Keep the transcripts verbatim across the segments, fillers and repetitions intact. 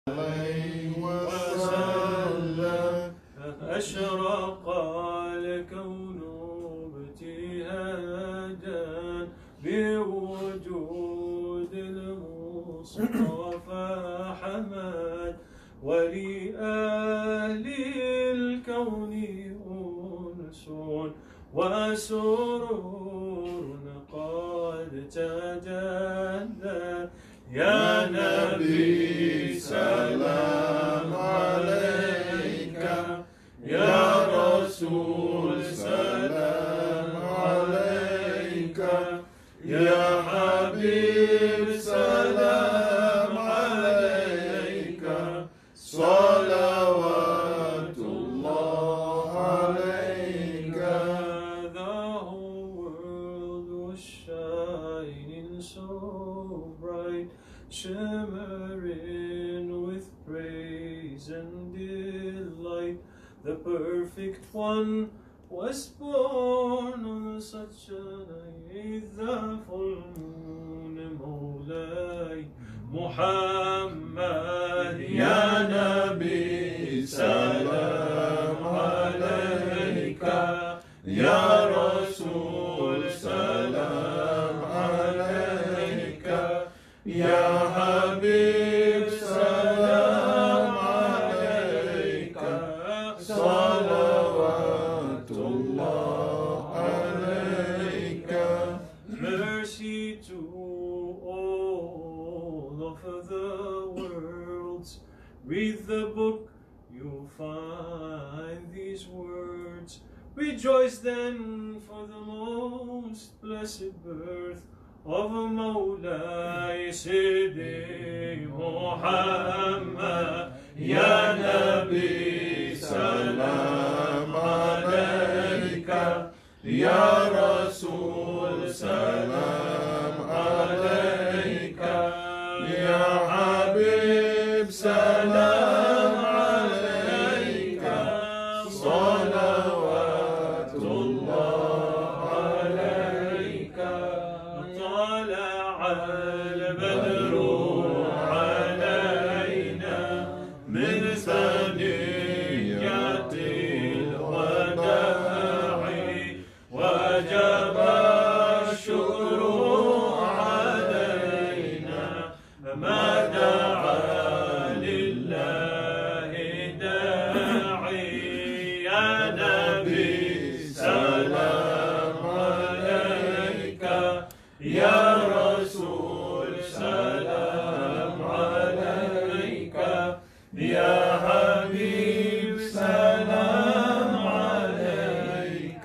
عليه وسلم. أشرق الكون ابتهاجا بوجود المصطفى حمد، ولأهل الكون أنس وسرور قد تجلى. يا نبي سلام عليك، يا رسول سلام عليك، يا حبيب سلام عليك، صلوات الله عليك. The whole world was shining so bright, shimmering with praise and delight. The perfect one was born on such a night, the full moon Mawlai Muhammad. Ya Nabi salam alayka, ya Rasul salam alayka, ya Habib salam alayka, salawatullah alayka. Mercy to all of the worlds. Read the book, you'll find these words. Rejoice then for the most blessed birth of Mawlai Sidi Muhammad. Ya Nabi salam alayka, ya Rasul salam alayka, ya Habib salam alayka, salawatullah alayka. طلع البدر علينا من ثنيات الوداع، وجب الشكر علينا ما دعا لله داعي. يا نبي سلام عليك، يا رسول سلام عليك، يا حبيب سلام عليك،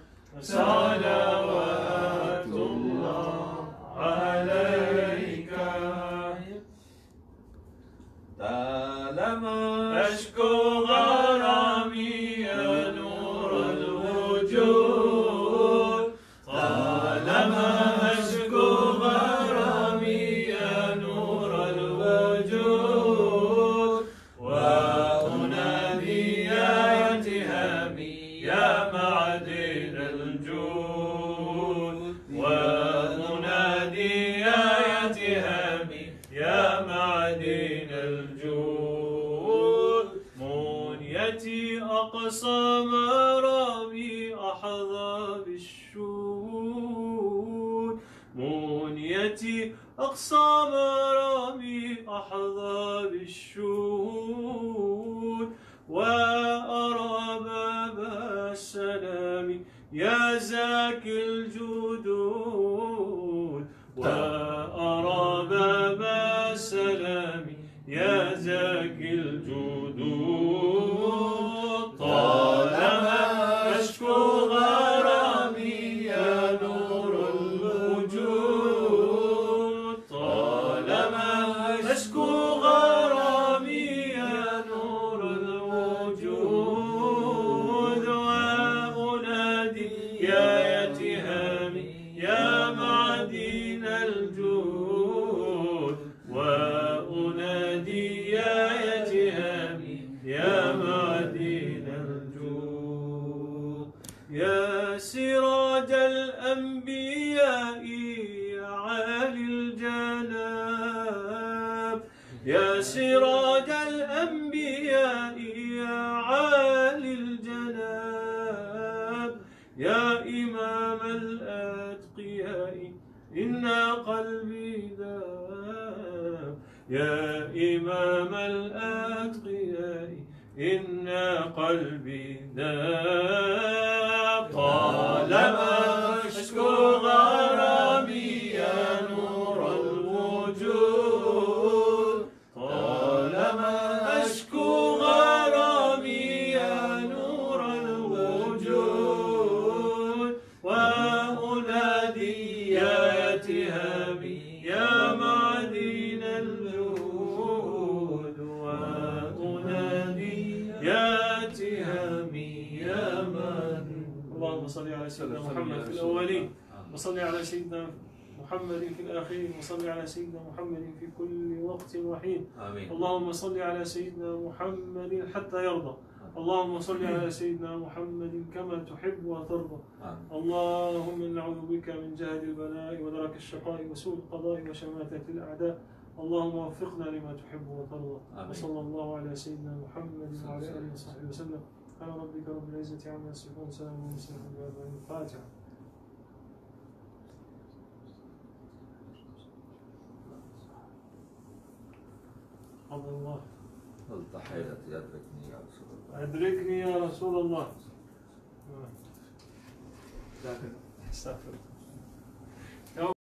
صلوات الله عليك. طالما أشكو غرامي يا نور الوجود، طالما أشكو غرامي يا نور الوجود، وأنادي يا اتهامي يا معدن الجود، وأنادي يا اتهامي يا معدن الجود. منيتي أقصى مرامي أحظى بالشهود، منيتي أقصى مرامي أحظى بالشهود، وأرى باب السلام يا زاكي الجدود، وأرى باب السلام يا زاكي الجدود. طالما أشكو غرامي يا نور الوجود، طالما أشكو غرامي يا نور الوجود، وأنادي يا اتهامي يا معدن الجود، وأنادي يا اتهامي الأنبياء يا عالي الجناب، يا إمام الأتقياء إن قلبي ذاب، يا إمام الأتقياء إن قلبي ذاب. طالما أشكو غرامي يا نور الوجود، طالما أشكو غرامي يا نور الوجود، وأنادي يا يتهامي يا معدن الجود، وأنادي يا يتهامي يا من. اللهم صل على سيدنا محمد في الأولين، وصل على سيدنا محمد في الآخرين، وصل على سيدنا محمد في كل وقت وحين. آمين. اللهم صل على سيدنا محمد حتى يرضى، اللهم صل على سيدنا محمد كما تحب وترضى. آمين. اللهم نعوذ بك من جهد البلاء ودرك الشقاء وسوء القضاء وشماتة الأعداء، اللهم وفقنا لما تحب وترضى. وصلى الله على سيدنا محمد وعلى آله وصحبه وسلم. على ربك رب العزة عما يصفون، سلام ومسلم الفاتحة. حفظ الله. التحية يدركني يا رسول الله. أدركني يا رسول الله. لكن استغفر